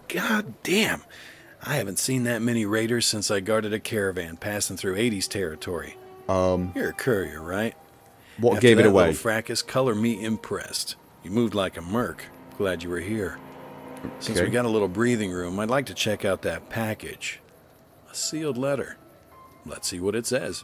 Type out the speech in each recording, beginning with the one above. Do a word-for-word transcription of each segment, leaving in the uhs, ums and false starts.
God damn. I haven't seen that many raiders since I guarded a caravan passing through Hades territory. Um, You're a courier, right? what After gave it that away? little fracas, color me impressed. You moved like a merc. Glad you were here. Since Okay. we got a little breathing room, I'd like to check out that package. A sealed letter. Let's see what it says.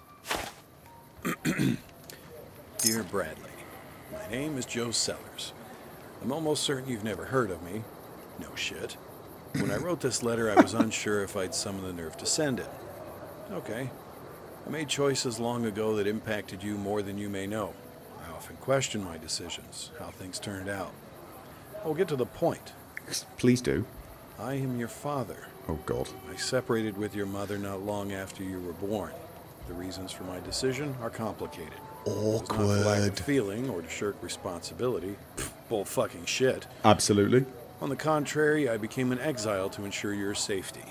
Dear Bradley, my name is Joe Sellers. I'm almost certain you've never heard of me. No shit. When I wrote this letter, I was unsure if I'd summon the nerve to send it. Okay. I made choices long ago that impacted you more than you may know. I often question my decisions, how things turned out. I'll get to the point. Please do. I am your father. Oh, God. I separated with your mother not long after you were born. The reasons for my decision are complicated. It's not for lack of Awkward. feeling or to shirk responsibility. Pfft, bull fucking shit. Absolutely. On the contrary, I became an exile to ensure your safety.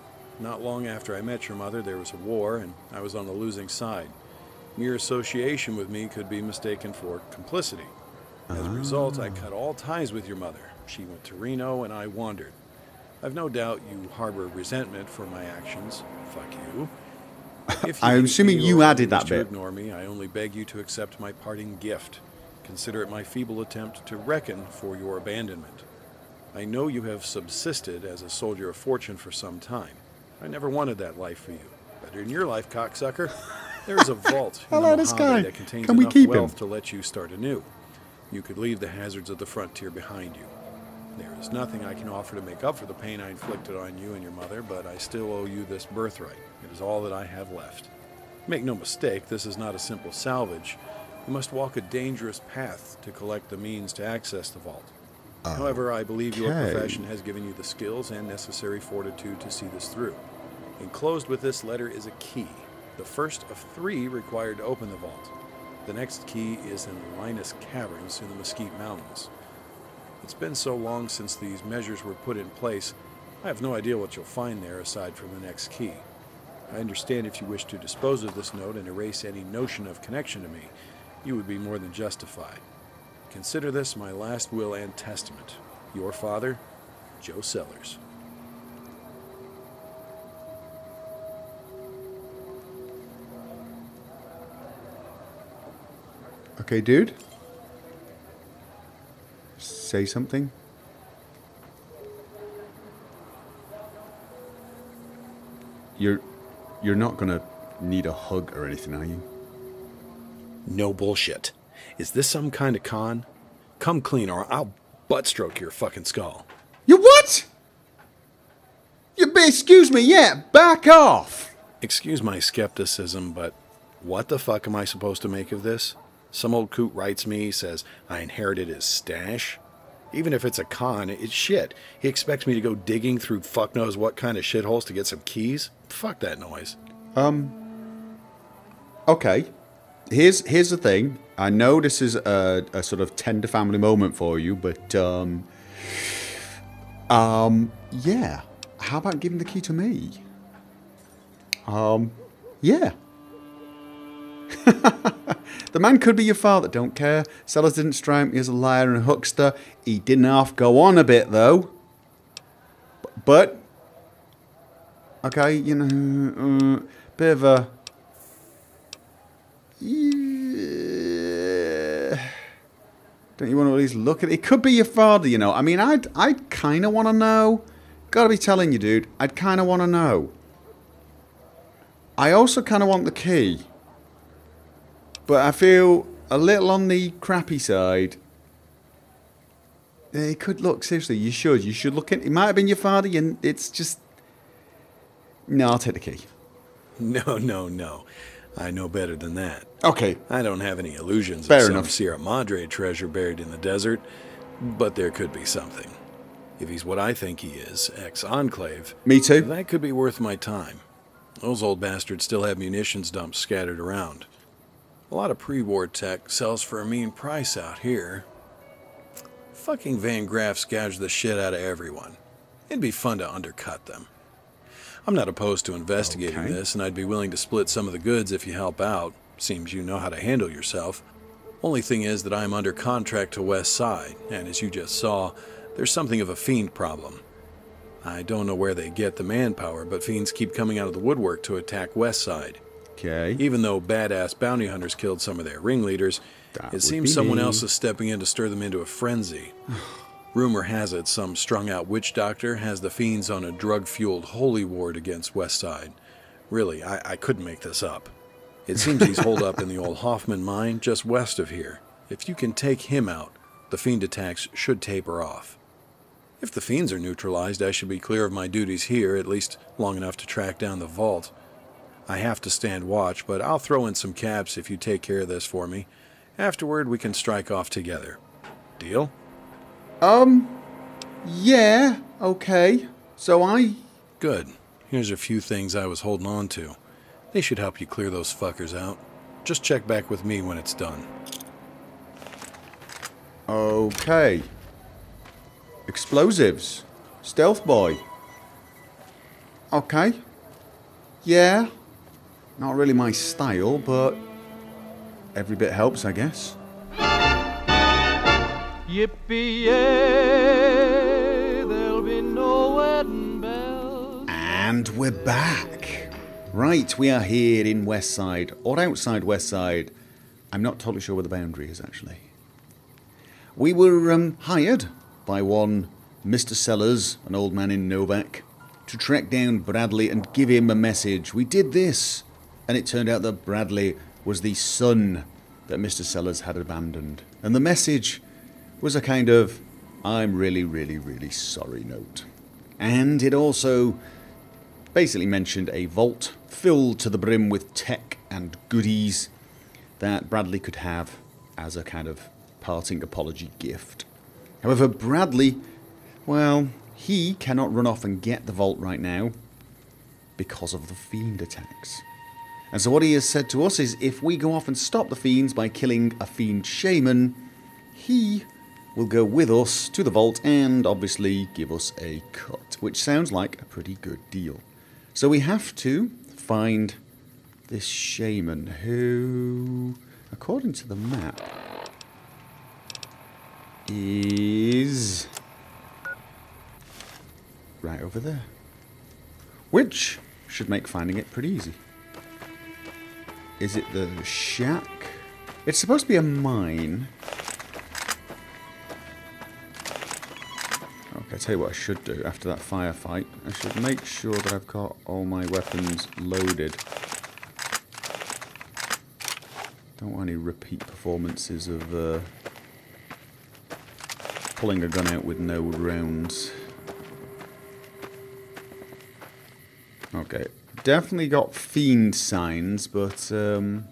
Not long after I met your mother, there was a war, and I was on the losing side. Mere association with me could be mistaken for complicity. As a result, I cut all ties with your mother. She went to Reno, and I wandered. I've no doubt you harbor resentment for my actions. Fuck you. If you I'm hate assuming me you or added wish that to bit. Ignore me. I only beg you to accept my parting gift. Consider it my feeble attempt to reckon for your abandonment. I know you have subsisted as a soldier of fortune for some time. I never wanted that life for you. But in your life, cocksucker, there is a vault in Hello, the this Mojave guy. that contains Can we enough keep him? wealth to let you start anew. You could leave the hazards of the frontier behind you. There is nothing I can offer to make up for the pain I inflicted on you and your mother, but I still owe you this birthright. It is all that I have left. Make no mistake, this is not a simple salvage. You must walk a dangerous path to collect the means to access the vault. However, I believe your Okay. profession has given you the skills and necessary fortitude to see this through. Enclosed with this letter is a key, the first of three required to open the vault. The next key is in Linus Caverns in the Mesquite Mountains. It's been so long since these measures were put in place, I have no idea what you'll find there aside from the next key. I understand if you wish to dispose of this note and erase any notion of connection to me, you would be more than justified. Consider this my last will and testament. Your father, Joe Sellers. Okay, dude. Say something. You're you're not gonna need a hug or anything, are you? No bullshit. Is this some kind of con? Come clean or I'll butt stroke your fucking skull. You what? You be excuse me, yeah, back off. Excuse my skepticism, but what the fuck am I supposed to make of this? Some old coot writes me, says I inherited his stash. Even if it's a con, it's shit. He expects me to go digging through fuck knows what kind of shitholes to get some keys? Fuck that noise. Um Okay. Here's here's the thing. I know this is a, a sort of tender family moment for you, but um Um yeah. How about giving the key to me? Um yeah. The man could be your father, don't care. Sellers didn't strike me as a liar and a huckster. He didn't half go on a bit, though. But, okay, you know, uh, bit of a... Yeah. Don't you want to at least look at it? It could be your father, you know. I mean, I'd, I'd kind of want to know. Gotta be telling you, dude. I'd kind of want to know. I also kind of want the key. But I feel a little on the crappy side. It could look, seriously, you should. You should look at it. Might have been your father, and it's just... No, I'll take the key. No, no, no. I know better than that. Okay. I don't have any illusions Fair of some enough. Sierra Madre treasure buried in the desert, but there could be something. If he's what I think he is, ex-Enclave, Me too. that could be worth my time. Those old bastards still have munitions dumps scattered around. A lot of pre-war tech sells for a mean price out here. Fucking Van Graffs gouge the shit out of everyone. It'd be fun to undercut them. I'm not opposed to investigating Okay. this, and I'd be willing to split some of the goods if you help out. Seems you know how to handle yourself. Only thing is that I'm under contract to West Side, and as you just saw, there's something of a fiend problem. I don't know where they get the manpower, but fiends keep coming out of the woodwork to attack Westside. Okay. Even though badass bounty hunters killed some of their ringleaders, That it seems be someone me. else is stepping in to stir them into a frenzy. Rumor has it some strung-out witch doctor has the fiends on a drug-fueled holy ward against Westside. Really, I, I couldn't make this up. It seems he's holed up in the old Hoffman mine just west of here. If you can take him out, the fiend attacks should taper off. If the fiends are neutralized, I should be clear of my duties here, at least long enough to track down the vault. I have to stand watch, but I'll throw in some caps if you take care of this for me. Afterward, we can strike off together. Deal? Um, yeah, okay. So I... Good. Here's a few things I was holding on to. They should help you clear those fuckers out. Just check back with me when it's done. Okay. Explosives. Stealth boy. Okay. Yeah. Not really my style, but every bit helps, I guess. Yippee-yay, there'll be no wedding bells. And we're back. Right, we are here in Westside, or outside Westside. I'm not totally sure where the boundary is, actually. We were um, hired by one Mister Sellers, an old man in Novak, to track down Bradley and give him a message. We did this, and it turned out that Bradley was the son that Mister Sellers had abandoned. And the message was a kind of, I'm really, really, really sorry note. And it also basically mentioned a vault filled to the brim with tech and goodies that Bradley could have as a kind of parting apology gift. However, Bradley, well, he cannot run off and get the vault right now because of the fiend attacks. And so what he has said to us is if we go off and stop the fiends by killing a fiend shaman, he will go with us to the vault and obviously give us a cut, which sounds like a pretty good deal. So we have to find this shaman who, according to the map, is right over there. Which should make finding it pretty easy. Is it the shack? It's supposed to be a mine. Okay, I'll tell you what I should do after that firefight. I should make sure that I've got all my weapons loaded. Don't want any repeat performances of uh, pulling a gun out with no rounds. Okay, definitely got fiend signs, but um,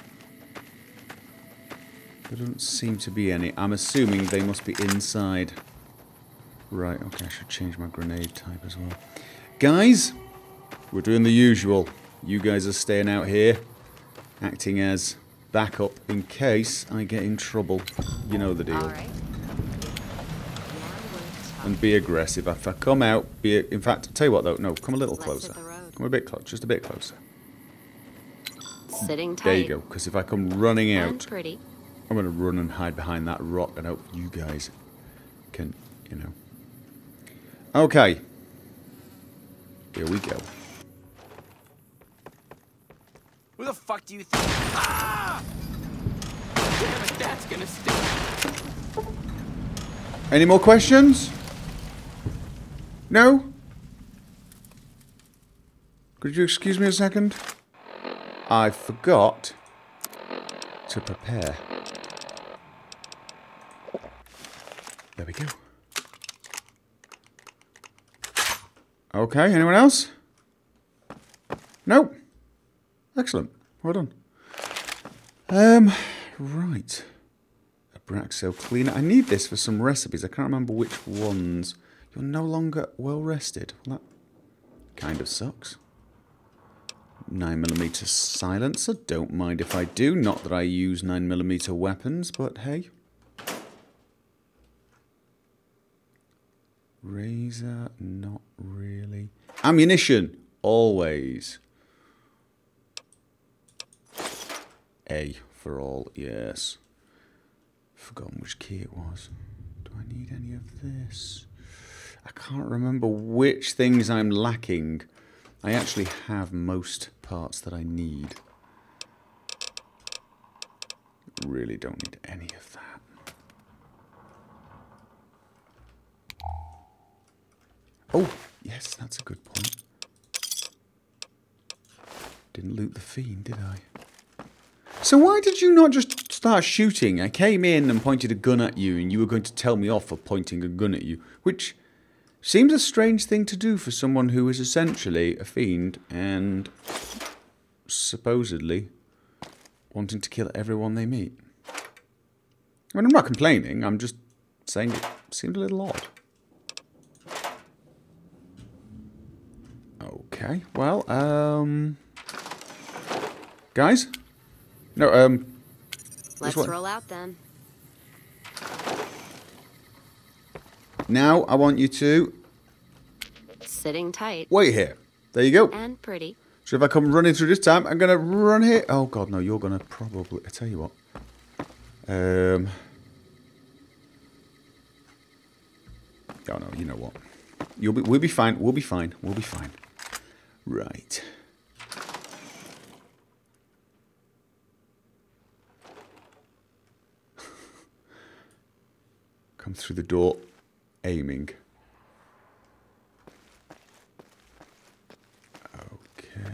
there doesn't seem to be any. I'm assuming they must be inside. Right, okay, I should change my grenade type as well. Guys, we're doing the usual. You guys are staying out here, acting as backup in case I get in trouble. You know the deal. All right. And be aggressive. If I come out, be... In fact, I'll tell you what, though. No, come a little Let's closer. hit the road. Come a bit closer. Just a bit closer. Sitting tight. There you go. Because if I come running And out, pretty. I'm going to run and hide behind that rock and hope you guys can, you know. Okay. Here we go. Who the fuck do you think? Ah! Damn it, that's gonna stick. Any more questions? No? Could you excuse me a second? I forgot to prepare. There we go. Okay, anyone else? No? Excellent. Well done. Um, right. A Braxo cleaner. I need this for some recipes. I can't remember which ones. You're no longer well rested. Well, that kind of sucks. nine millimeter silencer. Don't mind if I do. Not that I use nine millimeter weapons, but hey. Razor, not really. Ammunition, always. A for all, yes. Forgotten which key it was. Do I need any of this? I can't remember which things I'm lacking. I actually have most parts that I need. Really don't need any of that. Oh, yes, that's a good point. Didn't loot the fiend, did I? So why did you not just start shooting? I came in and pointed a gun at you, and you were going to tell me off for pointing a gun at you, which seems a strange thing to do for someone who is essentially a fiend and supposedly wanting to kill everyone they meet. I mean, I'm not complaining, I'm just saying it seemed a little odd. Okay, well, um... guys? No, um... Let's roll out then. Now, I want you to... Sitting tight. wait here. There you go. And pretty. So if I come running through this time, I'm going to run here. Oh, God, no, you're going to probably... I tell you what. Um... Oh, no, you know what. You'll be, we'll be fine. We'll be fine. We'll be fine. Right. Come through the door, aiming. Okay.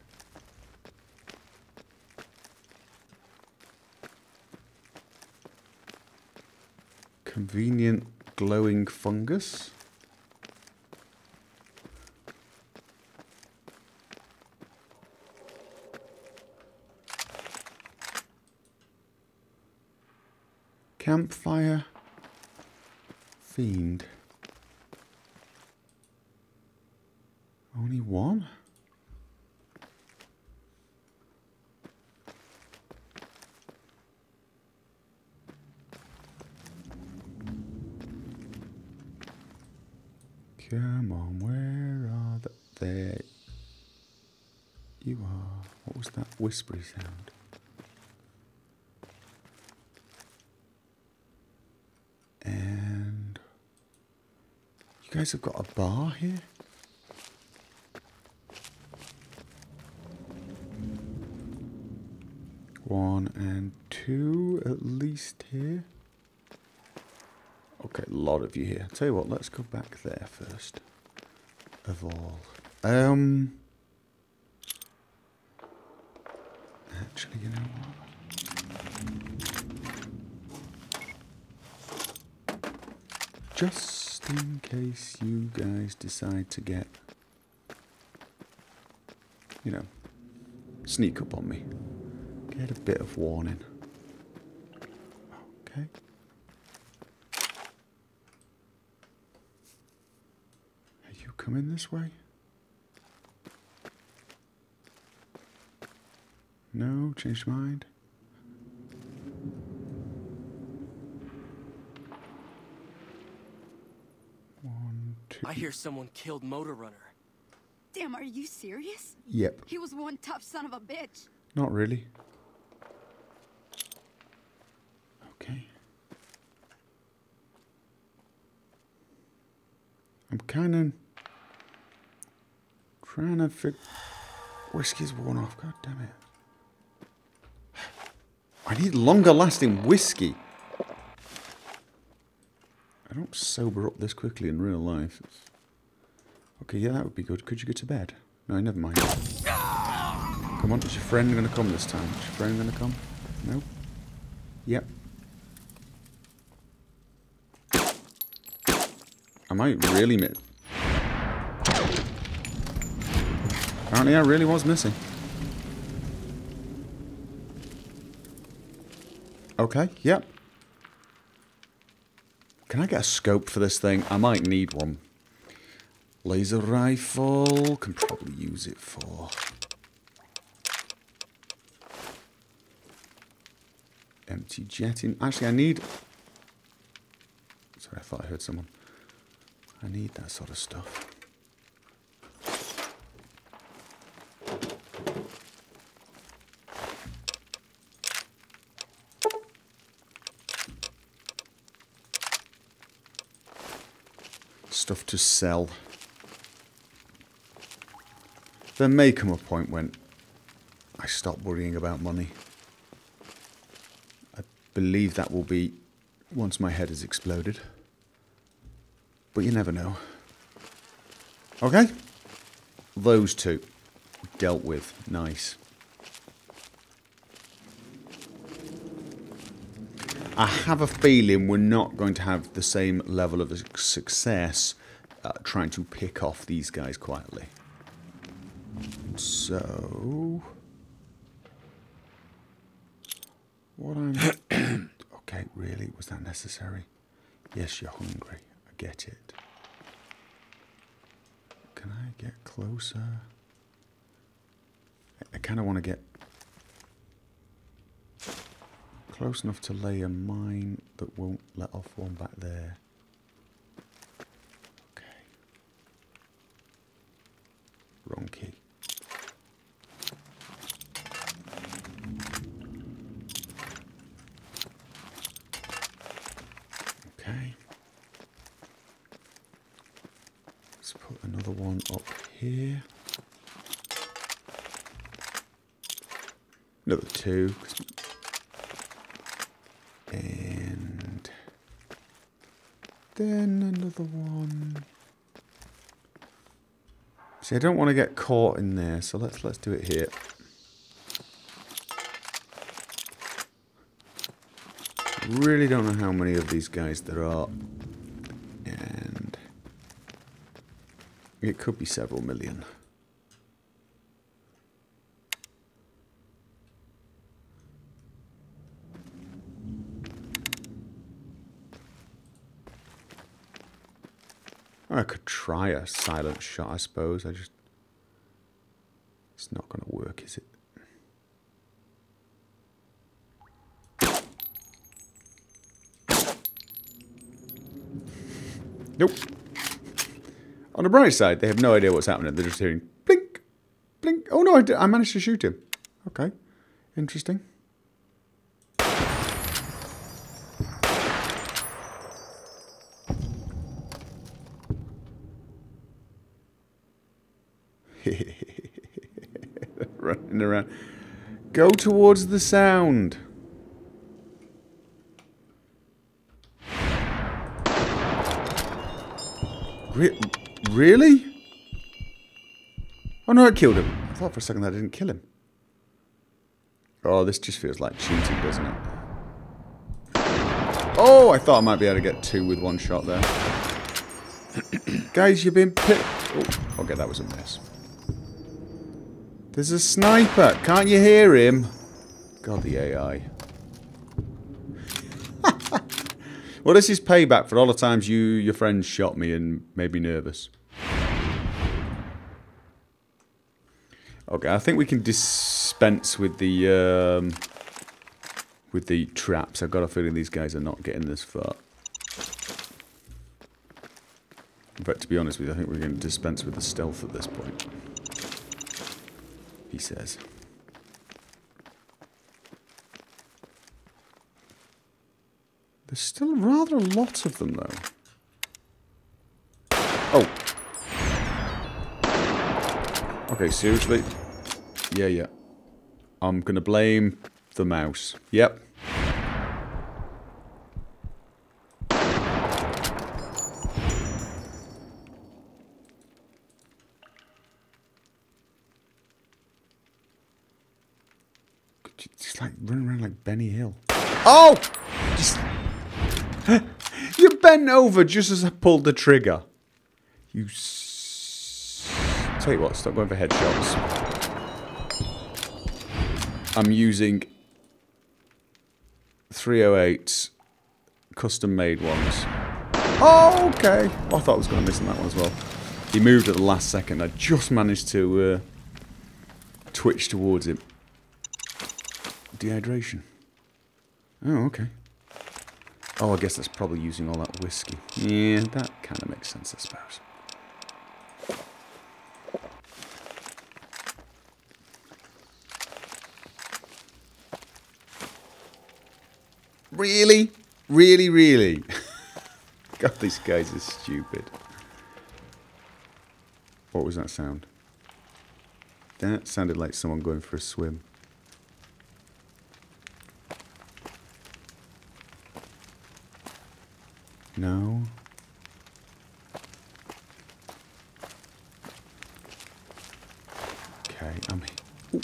Convenient glowing fungus. Campfire. Fiend. Only one? Come on, where are the... There you are. What was that whispery sound? And... you guys have got a bar here? One and two at least here. Okay, a lot of you here. Tell you what, let's go back there first of all. Um, actually, you know what? Just in case you guys decide to get, you know, sneak up on me. Get a bit of warning. Okay. Are you coming this way? No, changed mind. One, two. I hear someone killed Motor Runner. Damn, are you serious? Yep. He was one tough son of a bitch. Not really. Okay. I'm kind of trying to figure... Whiskey's worn off, god damn it. I need longer lasting whiskey. I don't sober up this quickly in real life. It's... Okay, yeah, that would be good. Could you go to bed? No, never mind. Come on, is your friend going to come this time? Is your friend going to come? No? Yep. I might really miss. Apparently I really was missing. Okay, yep. Can I get a scope for this thing? I might need one. Laser rifle. Can probably use it for... empty jetting. Actually, I need... Sorry, I thought I heard someone. I need that sort of stuff. stuff to sell. There may come a point when I stop worrying about money. I believe that will be once my head has exploded. But you never know. Okay? Those two. Dealt with. Nice. I have a feeling we're not going to have the same level of success uh, trying to pick off these guys quietly. So... What I'm... Okay, really? Was that necessary? Yes, you're hungry. I get it. Can I get closer? I, I kind of want to get close enough to lay a mine that won't let off one back there. Okay. Wrong key. Okay. Let's put another one up here. Another two. And then another one. See, I don't want to get caught in there, so let's let's do it here. Really don't know how many of these guys there are, and it could be several million. I could try a silent shot, I suppose. I just... It's not going to work, is it? Nope. On the bright side, they have no idea what's happening. They're just hearing blink, blink. Oh no, I, did, I managed to shoot him. Okay. Interesting. Running around. Go towards the sound. Re really? Oh no, it killed him. I thought for a second that didn't kill him. Oh, this just feels like cheating, doesn't it? Oh, I thought I might be able to get two with one shot there. Guys, you've been picked. Oh, okay, that was a miss. There's a sniper. Can't you hear him? God, the A I. Well, this is payback for all the times you, your friends shot me and made me nervous. Okay, I think we can dispense with the um, with the traps. I've got a feeling these guys are not getting this far. In fact, to be honest with you, I think we're going to dispense with the stealth at this point. He says. There's still rather a lot of them, though. Oh. Okay, seriously? Yeah, yeah. I'm going to blame the mouse. Yep. Just like running around like Benny Hill. Oh! Just... You bent over just as I pulled the trigger. You s Tell you what, stop going for headshots. I'm using three oh eights, custom made ones. Oh, okay. Oh, I thought I was going to miss on that one as well. He moved at the last second. I just managed to uh, twitch towards him. Dehydration. Oh, okay. Oh, I guess that's probably using all that whiskey. Yeah, that kind of makes sense, I suppose. Really? Really, really? God, these guys are stupid. What was that sound? That sounded like someone going for a swim. No. Okay, I'm... Ooh.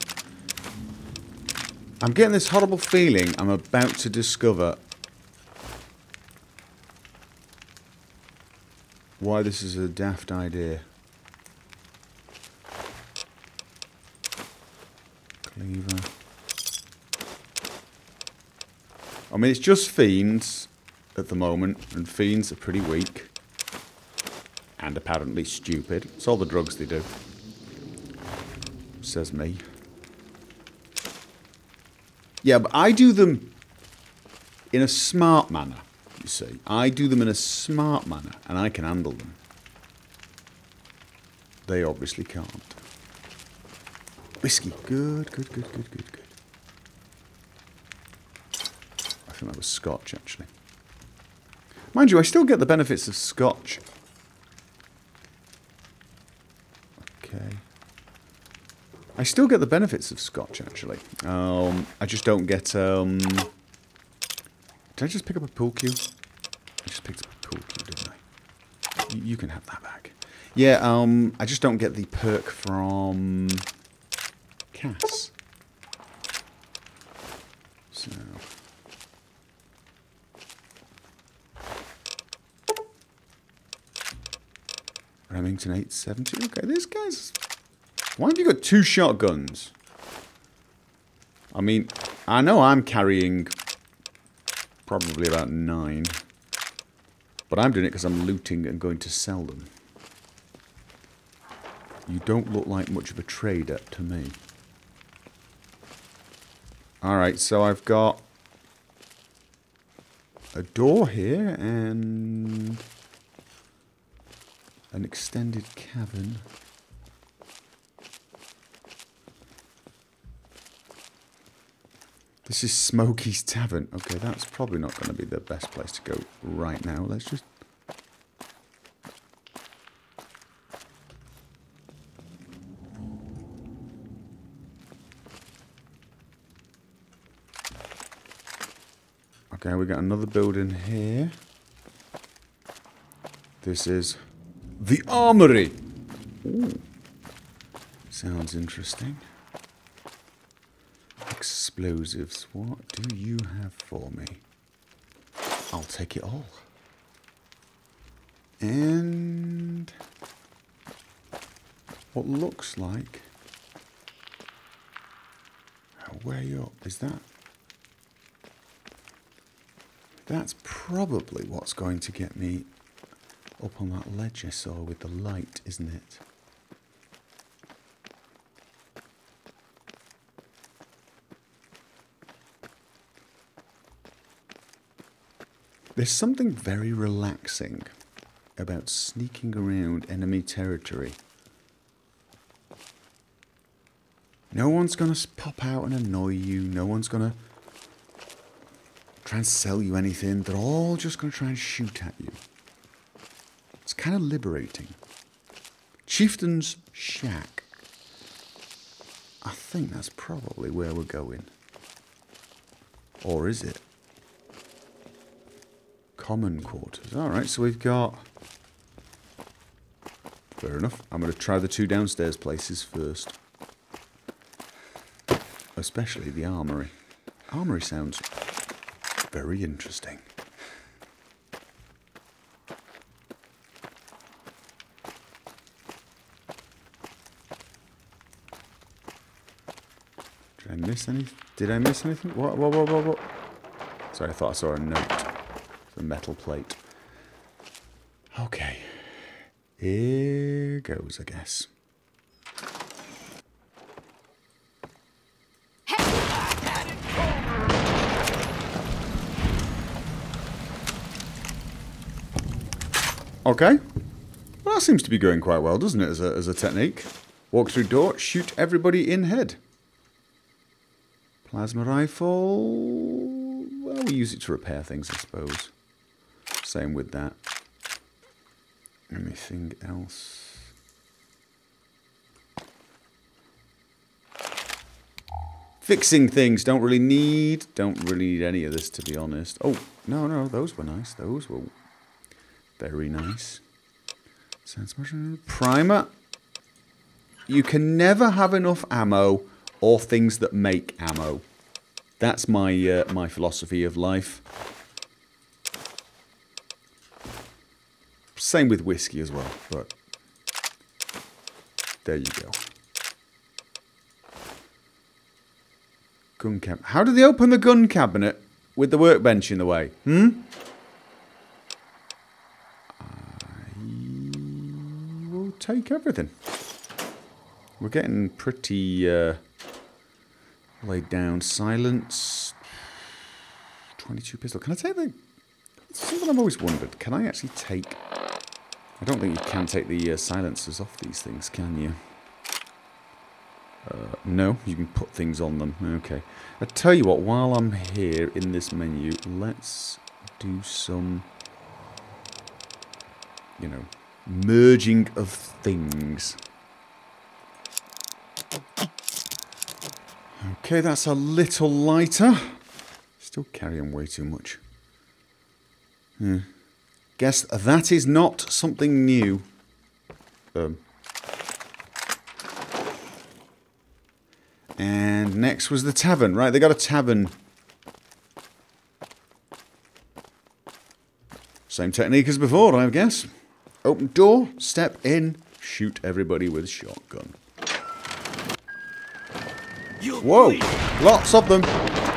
I'm getting this horrible feeling I'm about to discover why this is a daft idea. Cleaver. I mean, it's just fiends at the moment, and fiends are pretty weak. And apparently stupid. It's all the drugs they do. Says me. Yeah, but I do them in a smart manner, you see. I do them in a smart manner, and I can handle them. They obviously can't. Whiskey. Good, good, good, good, good, good. I think that was Scotch, actually. Mind you, I still get the benefits of Scotch. Okay. I still get the benefits of Scotch, actually. Um, I just don't get... Um, did I just pick up a pool cue? I just picked up a pool cue, didn't I? You, you can have that back. Yeah, um, I just don't get the perk from Cass. So... Remington eight seventy. Okay, this guy's... Why have you got two shotguns? I mean, I know I'm carrying probably about nine. But I'm doing it because I'm looting and going to sell them. You don't look like much of a trader to me. Alright, so I've got a door here and an extended cavern. This is Smokey's Tavern. Okay, that's probably not going to be the best place to go right now. Let's just... Okay, we got another building here. This is the Armory. Ooh. Sounds interesting. Explosives. What do you have for me? I'll take it all. And what looks like way up. Is that? That's probably what's going to get me up on that ledge I saw with the light, isn't it? There's something very relaxing about sneaking around enemy territory. No one's going to pop out and annoy you. No one's going to try and sell you anything. They're all just going to try and shoot at you. It's kind of liberating. Chieftain's Shack. I think that's probably where we're going. Or is it? Common quarters. Alright, so we've got... Fair enough. I'm going to try the two downstairs places first. Especially the armory. Armory sounds very interesting. Did I miss any? Did I miss anything? What? What? What? What? What? Sorry, I thought I saw a note. The metal plate. Okay. Here goes, I guess. Okay. Well, that seems to be going quite well, doesn't it, as a, as a technique? Walk through door, shoot everybody in head. Plasma rifle... Well, we use it to repair things, I suppose. Same with that. Anything else? Fixing things. Don't really need... Don't really need any of this, to be honest. Oh, no, no. Those were nice. Those were very nice. Primer. You can never have enough ammo or things that make ammo. That's my uh, my philosophy of life. Same with whiskey as well, but there you go. Gun cabinet. How do they open the gun cabinet with the workbench in the way? Hmm? I will take everything. We're getting pretty uh, laid down. Silence. twenty-two pistol. Can I take the... It's something I've always wondered. Can I actually take... I don't think you can take the uh, silencers off these things, can you? Uh, no, you can put things on them. Okay. I tell you what, while I'm here in this menu, let's do some, you know, merging of things. Okay, that's a little lighter. Still carrying way too much. Hmm. Guess that is not something new. Um. And next was the tavern. Right, they got a tavern. Same technique as before, I guess. Open door, step in, shoot everybody with shotgun. Whoa, lots of them.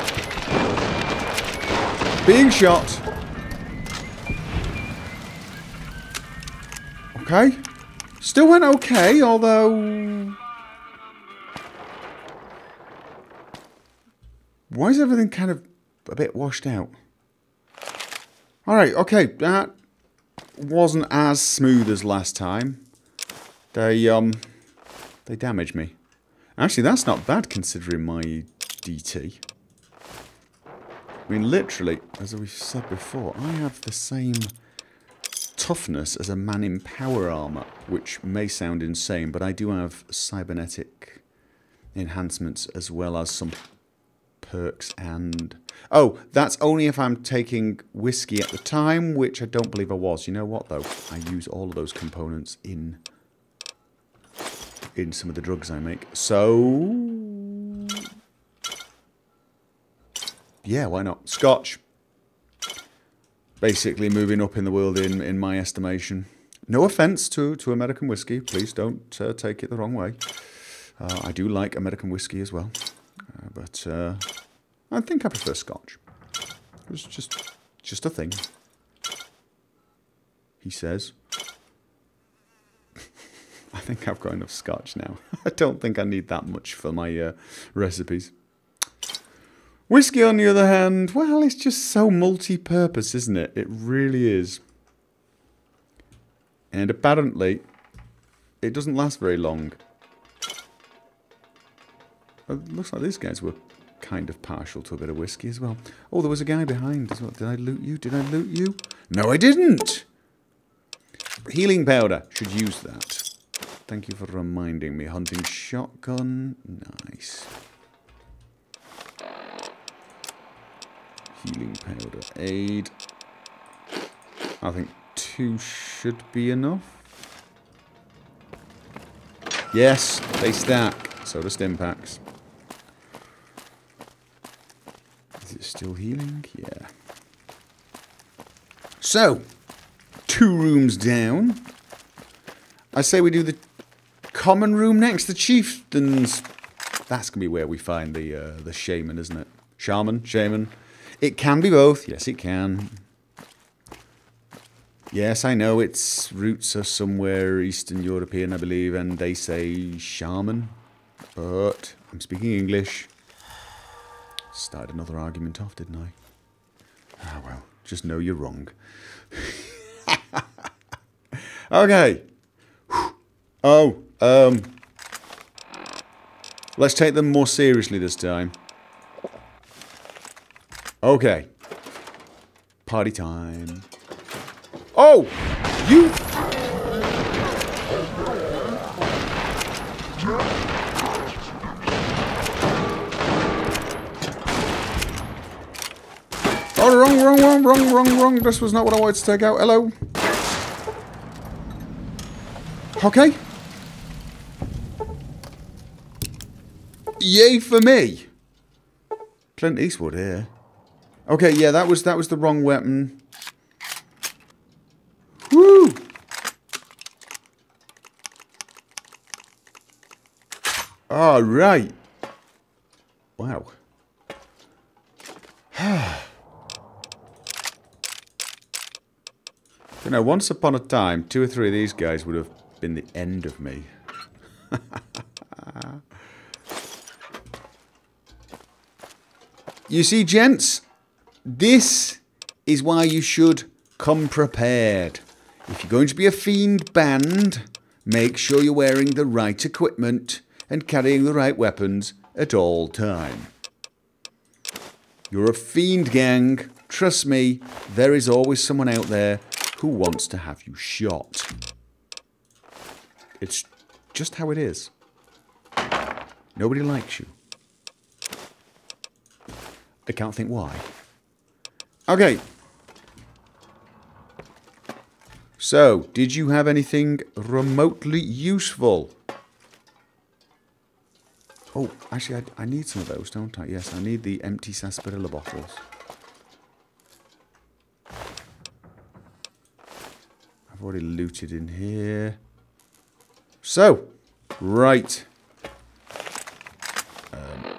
Being shot. Okay. Still went okay, although... Why is everything kind of a bit washed out? Alright, okay, that wasn't as smooth as last time. They, um, they damaged me. Actually, that's not bad considering my D T. I mean, literally, as we've said before, I have the same toughness as a man in power armor, which may sound insane, but I do have cybernetic enhancements as well as some perks and... Oh, that's only if I'm taking whiskey at the time, which I don't believe I was. You know what, though? I use all of those components in in some of the drugs I make. So... yeah, why not? Scotch. Basically moving up in the world in, in my estimation. No offence to, to American whiskey. Please don't uh, take it the wrong way. Uh, I do like American whiskey as well. Uh, but uh, I think I prefer Scotch. It's just, just a thing. He says. I think I've got enough Scotch now. I don't think I need that much for my uh, recipes. Whiskey, on the other hand, well, it's just so multi-purpose, isn't it? It really is. And apparently, it doesn't last very long. It looks like these guys were kind of partial to a bit of whiskey as well. Oh, there was a guy behind as well. Did I loot you? Did I loot you? No, I didn't! Healing powder. Should use that. Thank you for reminding me. Hunting shotgun. Nice. Healing powder. Aid. I think two should be enough. Yes, they stack. So do stim packs. Is it still healing? Yeah. So, two rooms down. I say we do the common room next, the chieftains. That's going to be where we find the uh, the shaman, isn't it? Shaman? Shaman? It can be both. Yes, it can. Yes, I know its roots are somewhere Eastern European, I believe, and they say shaman. But I'm speaking English. Started another argument off, didn't I? Ah, well, just know you're wrong. Okay. Oh, um... let's take them more seriously this time. Okay. Party time. Oh! You... wrong, wrong, wrong. This was not what I wanted to take out. Hello. Okay. Yay for me. Clint Eastwood here. Okay, yeah, that was that was the wrong weapon. Woo! All right. Wow. You know, once upon a time, two or three of these guys would have been the end of me. You see, gents, this is why you should come prepared. If you're going to be a fiend band, make sure you're wearing the right equipment and carrying the right weapons at all time. You're a fiend gang. Trust me, there is always someone out there who wants to have you shot. It's just how it is. Nobody likes you. I can't think why. Okay. So, did you have anything remotely useful? Oh, actually, I, I need some of those, don't I? Yes, I need the empty sarsaparilla bottles. I've already looted in here. So, right. Um,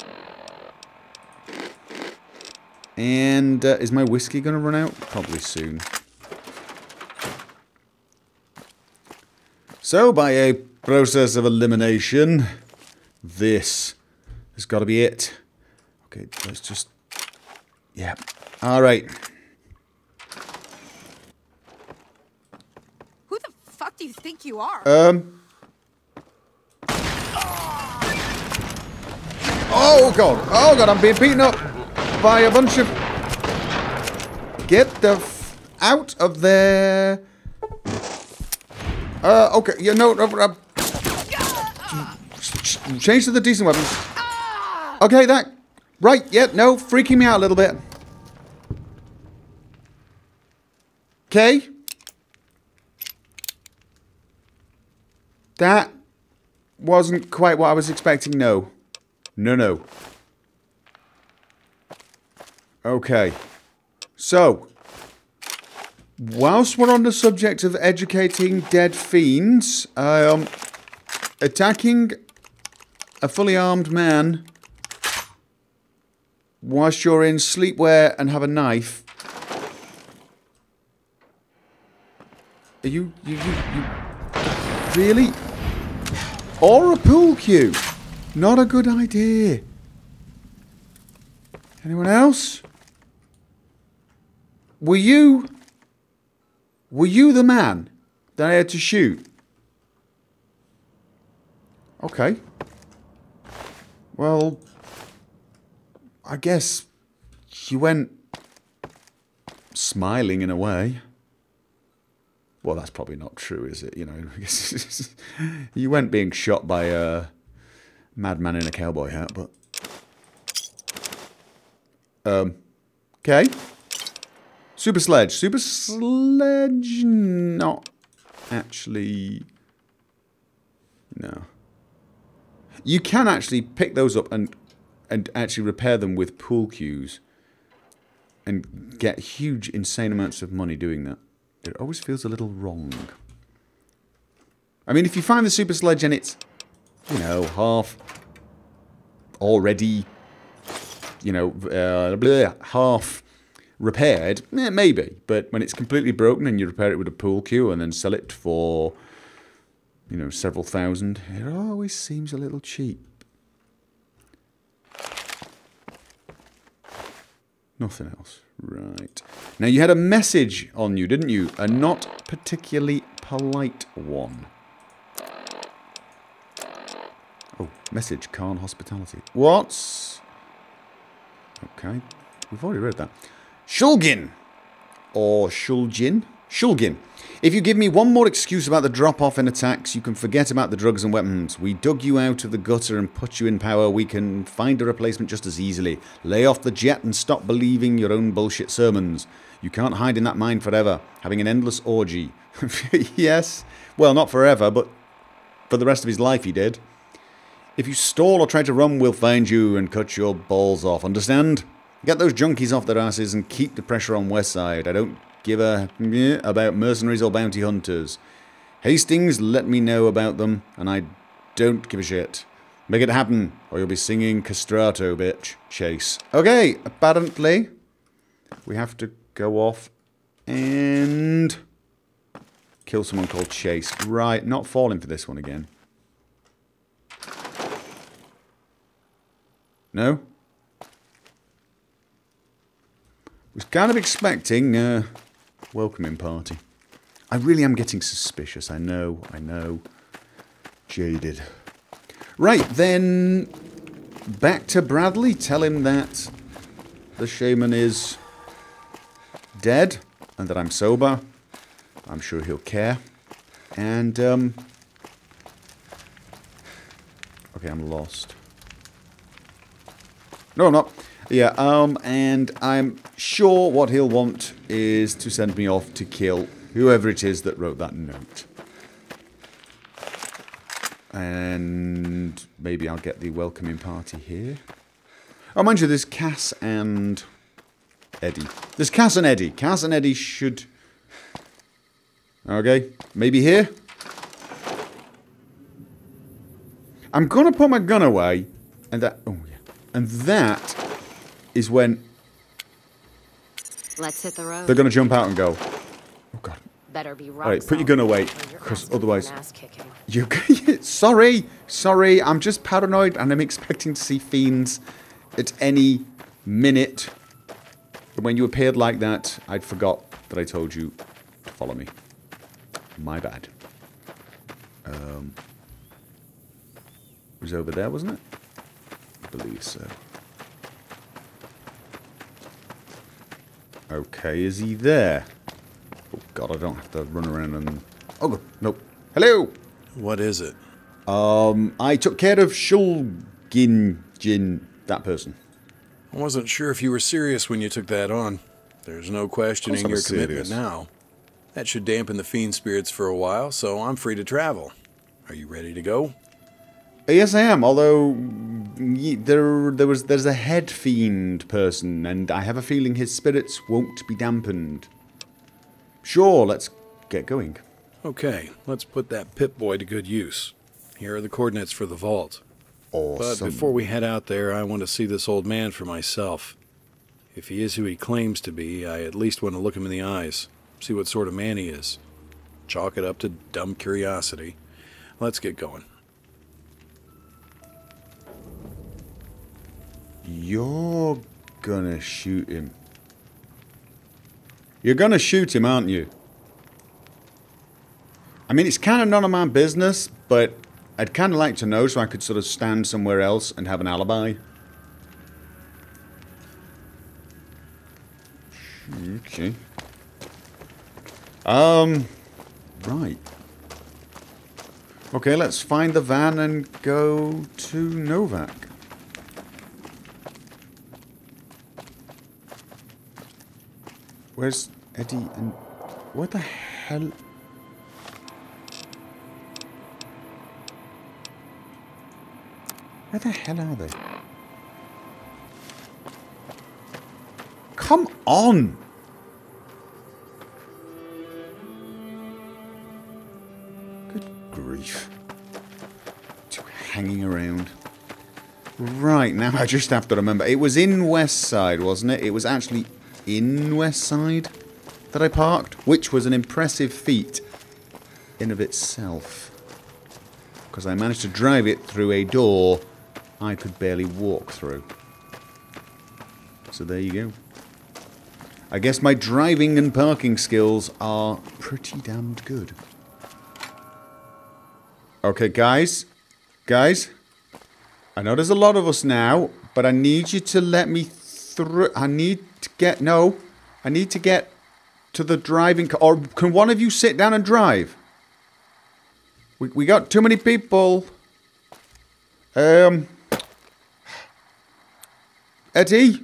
and uh, is my whiskey going to run out? Probably soon. So, by a process of elimination, this has got to be it. Okay, let's just... Yeah. All right. Who the fuck do you think you are? Um. Oh, God. Oh, God, I'm being beaten up by a bunch of... Get the f out of there. Uh, okay. Yeah, no, no, uh, change to the decent weapons. Okay, that... Right, yeah, no, freaking me out a little bit. Okay. That wasn't quite what I was expecting, no. No, no. Okay. So, whilst we're on the subject of educating dead fiends, um, attacking a fully armed man whilst you're in sleepwear and have a knife. Are you, you, you, you, really? Or a pool cue? Not a good idea. Anyone else? Were you, were you the man that I had to shoot? Okay. Well, I guess you went smiling in a way. Well, that's probably not true, is it? You know, you went being shot by a madman in a cowboy hat, but... Um, okay. Super Sledge. Super Sledge, not actually... No. You can actually pick those up and and actually repair them with pool cues and get huge, insane amounts of money doing that. It always feels a little wrong. I mean, if you find the Super Sledge and it's, you know, half already, you know, uh, bleh, half repaired, eh, maybe. But when it's completely broken and you repair it with a pool cue and then sell it for, you know, several thousand, it always seems a little cheap. Nothing else. Right. Now, you had a message on you, didn't you? A not particularly polite one. Oh, message, Khan Hospitality. What's... Okay. We've already read that. Shulgin. Or Shulgin. Shulgin. If you give me one more excuse about the drop-off in attacks, you can forget about the drugs and weapons. We dug you out of the gutter and put you in power. We can find a replacement just as easily. Lay off the jet and stop believing your own bullshit sermons. You can't hide in that mine forever, having an endless orgy. Yes. Well, not forever, but for the rest of his life he did. If you stall or try to run, we'll find you and cut your balls off. Understand? Get those junkies off their asses and keep the pressure on Westside. I don't give a meh about mercenaries or bounty hunters. Hastings, let me know about them, and I don't give a shit. Make it happen, or you'll be singing castrato, bitch. Chase. Okay, apparently we have to go off and kill someone called Chase. Right, not falling for this one again. No? Was kind of expecting a welcoming party. I really am getting suspicious. I know, I know. Jaded. Right, then back to Bradley. Tell him that the shaman is dead and that I'm sober. I'm sure he'll care. And, um... okay, I'm lost. No, I'm not. Yeah, um, and I'm sure what he'll want is to send me off to kill whoever it is that wrote that note. And maybe I'll get the welcoming party here. Oh, mind you, there's Cass and Eddie. There's Cass and Eddie. Cass and Eddie should... Okay, maybe here? I'm going to put my gun away, and that... Oh, yeah. And that is when... Let's hit the road. They're going to jump out and go. Oh, God. Better be rock Alright, put your gun away, because otherwise... Ass kicking. You, sorry, sorry, I'm just paranoid and I'm expecting to see fiends at any minute. But when you appeared like that, I'd forgot that I told you to follow me. My bad. Um, it was over there, wasn't it? I believe so. Okay, is he there? Oh God, I don't have to run around and... Oh, nope. Hello! What is it? Um, I took care of Shulgin Jin, that person. I wasn't sure if you were serious when you took that on. There's no questioning your commitment serious. now. That should dampen the fiend spirits for a while, so I'm free to travel. Are you ready to go? Yes, I am. Although ye, there, there was, there's a head fiend person, and I have a feeling his spirits won't be dampened. Sure, let's get going. Okay, let's put that Pip-Boy to good use. Here are the coordinates for the vault. Awesome. But before we head out there, I want to see this old man for myself. If he is who he claims to be, I at least want to look him in the eyes, see what sort of man he is. Chalk it up to dumb curiosity. Let's get going. You're gonna shoot him. You're gonna shoot him, aren't you? I mean, it's kind of none of my business, but I'd kind of like to know so I could sort of stand somewhere else and have an alibi. Okay. Um, right. Okay, let's find the van and go to Novak. Where's Eddie and... What the hell... Where the hell are they? Come on! Good grief. Two hanging around. Right, now I just have to remember. It was in Westside, wasn't it? It was actually in Westside that I parked, which was an impressive feat in of itself. Because I managed to drive it through a door I could barely walk through. So there you go. I guess my driving and parking skills are pretty damned good. Okay, guys. Guys. I know there's a lot of us now, but I need you to let me through. I need to get... No. I need to get to the driving car. Or can one of you sit down and drive? We, we got too many people. Um, Eddie?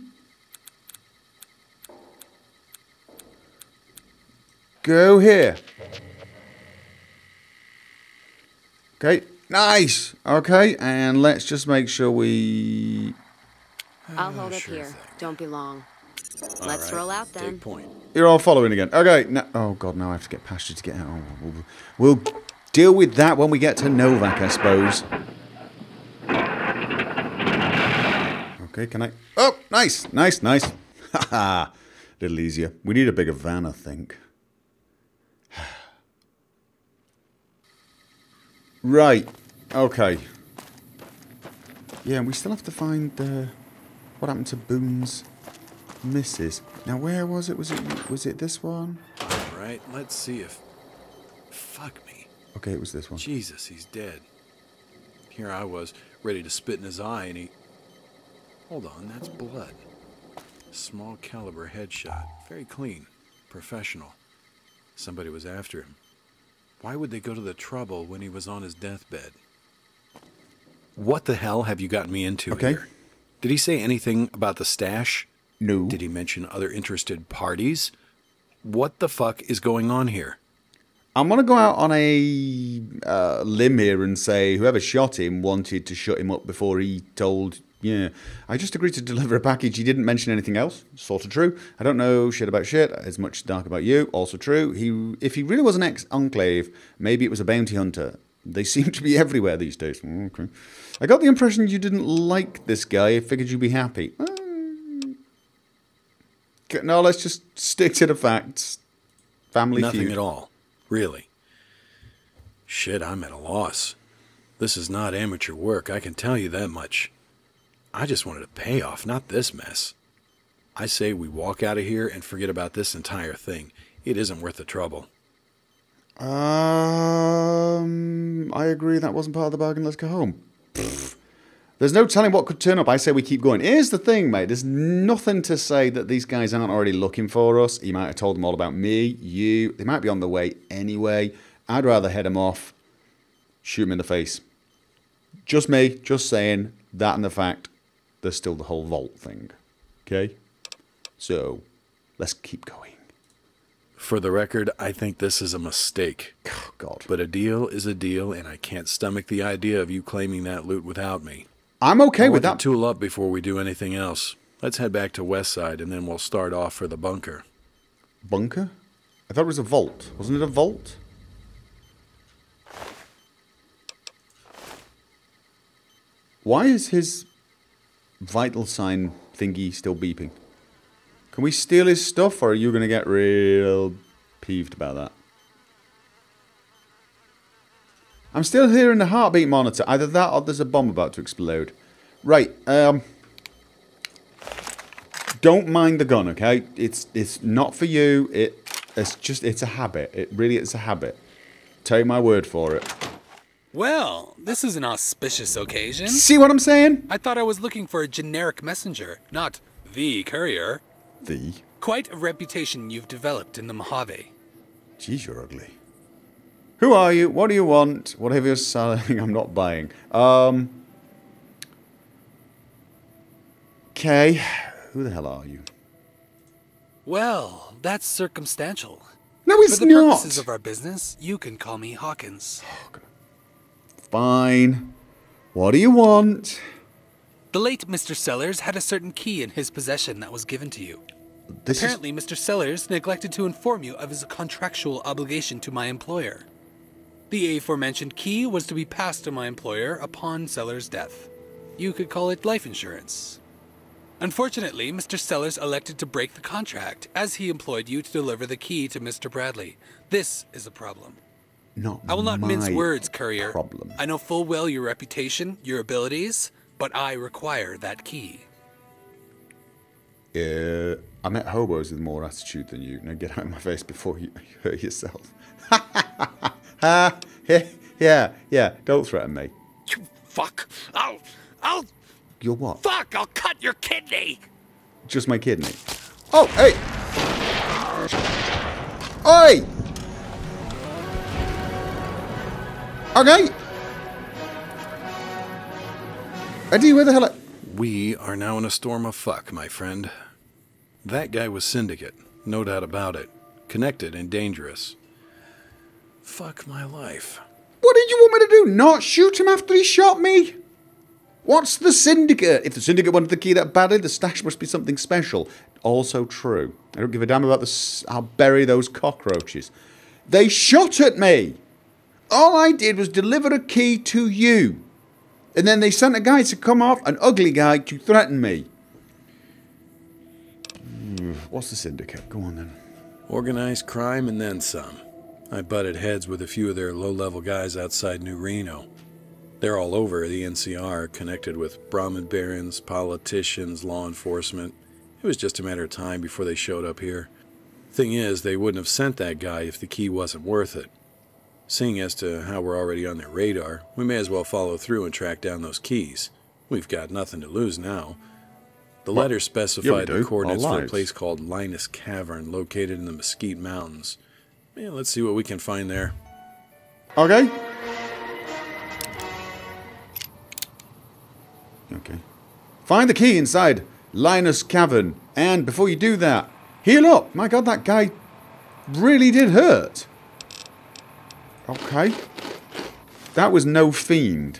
Go here. Okay, nice. Okay, and let's just make sure we... I'll hold up here. Don't be long. Let's roll out then. Take point. You're all following again. Okay, no, oh god, now I have to get past you to get out. Oh, we'll, we'll deal with that when we get to Novak, I suppose. Okay, can I... Oh, nice, nice, nice. Haha, little easier. We need a bigger van, I think. Right, okay. Yeah, and we still have to find uh, what happened to Boone's missus. Now, where was it? Was it was it this one? All right, let's see if... Fuck me. Okay, it was this one. Jesus, he's dead. Here I was, ready to spit in his eye, and he... Hold on, that's blood. Small caliber headshot. Very clean. Professional. Somebody was after him. Why would they go to the trouble when he was on his deathbed? What the hell have you gotten me into Okay. here? Did he say anything about the stash? No. Did he mention other interested parties? What the fuck is going on here? I'm going to go out on a uh, limb here and say whoever shot him wanted to shut him up before he told... Yeah, I just agreed to deliver a package. He didn't mention anything else. Sort of true. I don't know shit about shit. As much dark about you. Also true. He, if he really was an ex-enclave, maybe it was a bounty hunter. They seem to be everywhere these days. Okay. I got the impression you didn't like this guy. I figured you'd be happy. Um, no, let's just stick to the facts. Family Nothing feud. at all. Really. Shit, I'm at a loss. This is not amateur work, I can tell you that much. I just wanted a payoff, not this mess. I say we walk out of here and forget about this entire thing. It isn't worth the trouble. Um, I agree that wasn't part of the bargain. Let's go home. Pfft. There's no telling what could turn up. I say we keep going. Here's the thing, mate. There's nothing to say that these guys aren't already looking for us. He might have told them all about me, you. They might be on the way anyway. I'd rather head them off, shoot them in the face. Just me, just saying that and the fact there's still the whole vault thing. Okay? So, let's keep going. For the record, I think this is a mistake. Oh, God. But a deal is a deal, and I can't stomach the idea of you claiming that loot without me. I'm okay I with want that. to tool up before we do anything else. Let's head back to Westside, and then we'll start off for the bunker. Bunker? I thought it was a vault. Wasn't it a vault? Why is his vital sign thingy still beeping? Can we steal his stuff, or are you going to get real peeved about that? I'm still hearing the heartbeat monitor. Either that or there's a bomb about to explode. Right, um... don't mind the gun, okay? It's it's not for you. It It's just, it's a habit. It really is a habit. Take my word for it. Well, this is an auspicious occasion. See what I'm saying? I thought I was looking for a generic messenger, not the courier. The... Quite a reputation you've developed in the Mojave. Geez, you're ugly. Who are you? What do you want? Whatever you're selling, I'm not buying. Um... Okay. Who the hell are you? Well, that's circumstantial. No, it's For the not. purposes of our business, you can call me Hawkins. Fine. What do you want? The late Mister Sellers had a certain key in his possession that was given to you. This Apparently, Mister Sellers neglected to inform you of his contractual obligation to my employer. The aforementioned key was to be passed to my employer upon Sellers' death. You could call it life insurance. Unfortunately, Mister Sellers elected to break the contract, as he employed you to deliver the key to Mister Bradley. This is a problem. is not I will not my mince words, courier. problem. I know full well your reputation, your abilities, but I require that key. Uh, I met hobos with more attitude than you. Now get out of my face before you hurt yourself. Ha! Yeah, yeah. Don't threaten me. You fuck! I'll... I'll... You're what? Fuck! I'll cut your kidney! Just my kidney. Oh, hey! Oi! Okay. Eddie, where the hell are... We are now in a storm of fuck, my friend. That guy was Syndicate, no doubt about it. Connected and dangerous. Fuck my life. What did you want me to do? Not shoot him after he shot me? What's the Syndicate? If the Syndicate wanted the key that badly, the stash must be something special. Also true. I don't give a damn about the... S I'll bury those cockroaches. They shot at me. All I did was deliver a key to you. And then they sent a guy to come off, an ugly guy, to threaten me. What's the Syndicate? Go on then. Organized crime and then some. I butted heads with a few of their low-level guys outside New Reno. They're all over the N C R, connected with Brahmin barons, politicians, law enforcement. It was just a matter of time before they showed up here. Thing is, they wouldn't have sent that guy if the key wasn't worth it. Seeing as to how we're already on their radar, we may as well follow through and track down those keys. We've got nothing to lose now. The Well, letter specified yeah, the coordinates Our for a lives. place called Linus Cavern, located in the Mesquite Mountains. Yeah, let's see what we can find there. Okay. Okay. Find the key inside Linus Cavern. And before you do that, heal up. My God, that guy really did hurt. Okay. That was no fiend.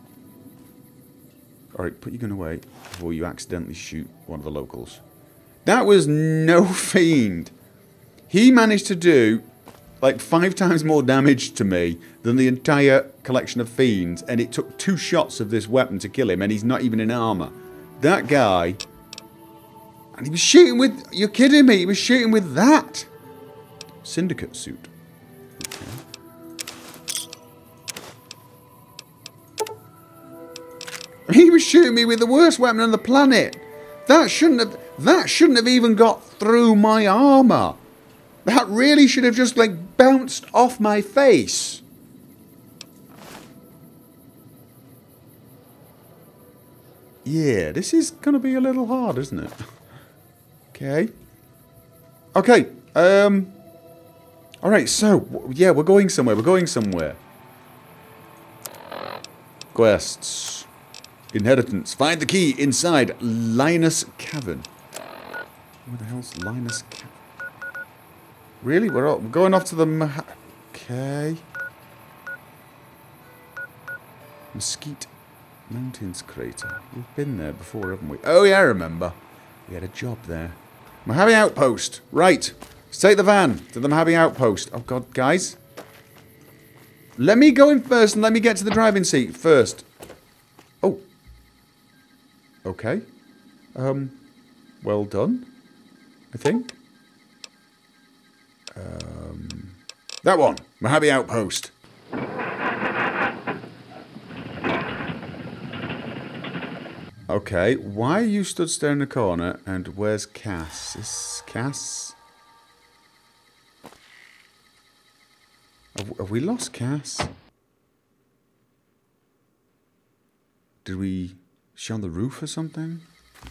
Alright, put your gun away before you accidentally shoot one of the locals. That was no fiend. He managed to do like five times more damage to me than the entire collection of fiends, and it took two shots of this weapon to kill him, and he's not even in armor. That guy... And he was shooting with... You're kidding me? He was shooting with that. Syndicate suit. Okay. He was shooting me with the worst weapon on the planet. That shouldn't have... That shouldn't have even got through my armor. That really should have just, like, bounced off my face. Yeah, this is going to be a little hard, isn't it? Okay. Okay. Um. Alright, so, w- yeah, we're going somewhere. We're going somewhere. Quests. Inheritance. Find the key inside Linus Cavern. Where the hell's Linus Cavern? Really? We're, all, we're going off to the... Mah okay. Mesquite Mountains crater. We've been there before, haven't we? Oh, yeah, I remember. We had a job there. Mojave Outpost. Right. Let's take the van to the Mojave Outpost. Oh, God, guys. Let me go in first and let me get to the driving seat first. Oh. Okay. Um, well done, I think. Um, that one. Mojave Outpost. Okay, why are you stood still in the corner, and where's Cass? Is Cass? Have, have we lost Cass? Did we... Is she on the roof or something?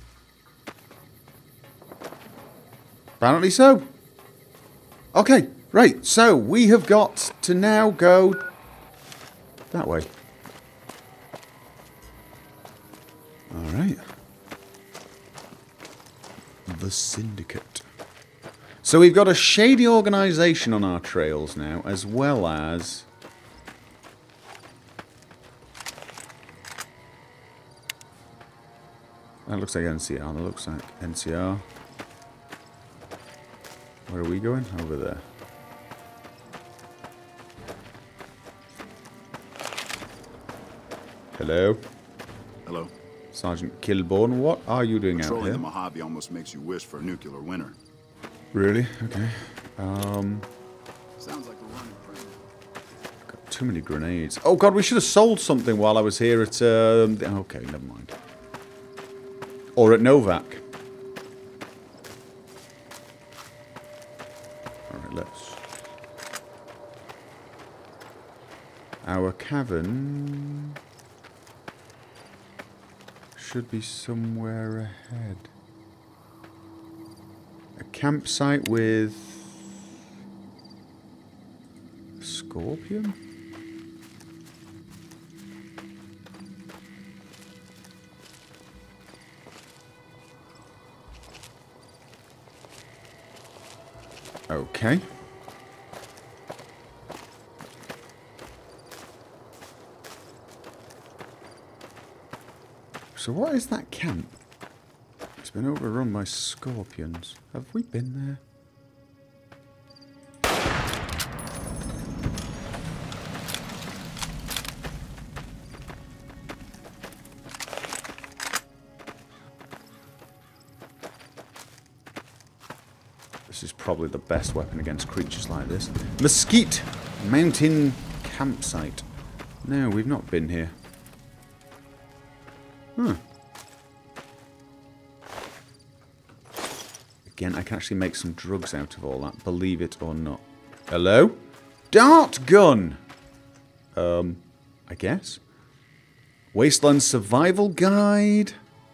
Apparently so. Okay, right, so we have got to now go that way. Alright. The Syndicate. So we've got a shady organisation on our trails now, as well as... That looks like N C R, that looks like N C R. Where are we going? Over there. Hello? Hello. Sergeant Kilborn, what are you doing out Patrolling here? the Mojave almost makes you wish for a nuclear winter. Really? Okay. Um, Sounds like we're running free. got too many grenades. Oh god, we should have sold something while I was here at, um, the- okay, never mind. Or at Novak. Alright, let's... Our cavern... should be somewhere ahead. A campsite with... scorpion? Okay. So what is that camp? It's been overrun by scorpions. Have we been there? This is probably the best weapon against creatures like this. Mesquite Mountain Campsite. No, we've not been here. Huh. Again, I can actually make some drugs out of all that, believe it or not. Hello? Dart gun! Um, I guess. Wasteland Survival Guide.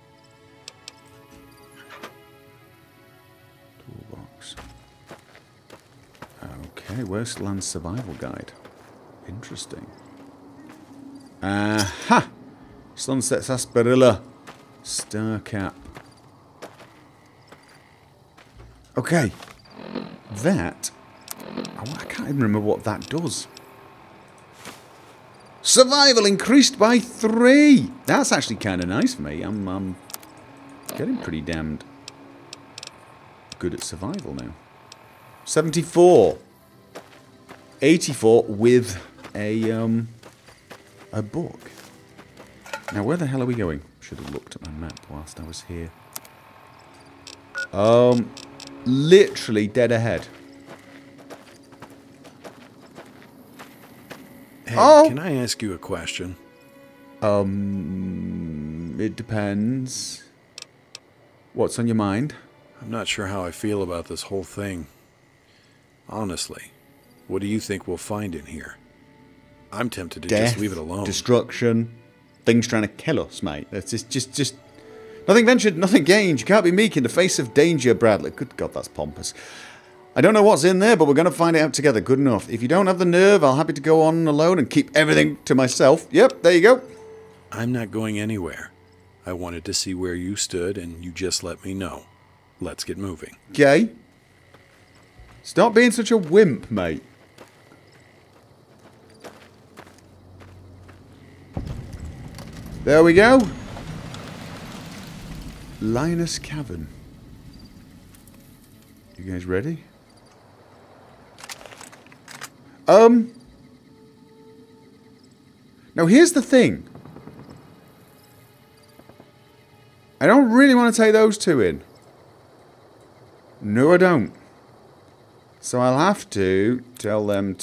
Toolbox. Okay, Wasteland Survival Guide. Interesting. Aha! Sunset Sarsaparilla. Star Cap. Okay. That... Oh, I can't even remember what that does. Survival increased by three! That's actually kind of nice for me. I'm um, getting pretty damned good at survival now. seventy-four. eighty-four with a, um, a book. Now, where the hell are we going? Should have looked at my map whilst I was here. Um, literally dead ahead. Hey, oh! Can I ask you a question? Um, it depends. What's on your mind? I'm not sure how I feel about this whole thing. Honestly, what do you think we'll find in here? I'm tempted to Death, just leave it alone. Destruction, things trying to kill us, mate. That's just, just, just... Nothing ventured, nothing gained. You can't be meek in the face of danger, Bradley. Good God, that's pompous. I don't know what's in there, but we're going to find it out together. Good enough. If you don't have the nerve, I'll happy to go on alone and keep everything to myself. Yep, there you go. I'm not going anywhere. I wanted to see where you stood, and you just let me know. Let's get moving. Okay. Stop being such a wimp, mate. There we go. Linus Cavern. You guys ready? Um. Now here's the thing. I don't really want to take those two in. No, I don't. So I'll have to tell them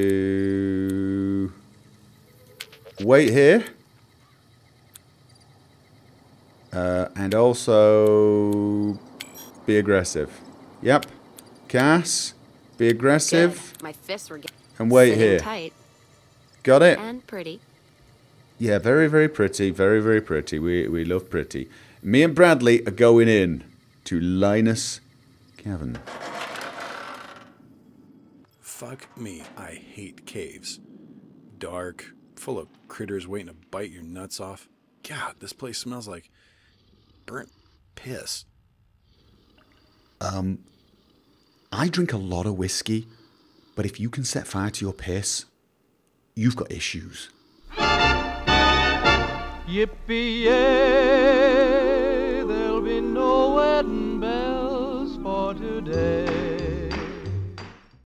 to wait here. Uh, and also be aggressive. Yep. Cass, be aggressive. Good. My fists were getting And wait sitting here. tight Got it? and pretty. Yeah, very, very pretty. Very, very pretty. We, we love pretty. Me and Bradley are going in to Linus Cavern. Fuck me, I hate caves. Dark, full of critters waiting to bite your nuts off. God, this place smells like burnt piss. Um, I drink a lot of whiskey, but if you can set fire to your piss, you've got issues. Yippee-yay, there'll be no wedding bells for today.